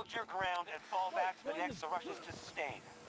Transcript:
Hold your ground and fall back to the next the Russians to sustain.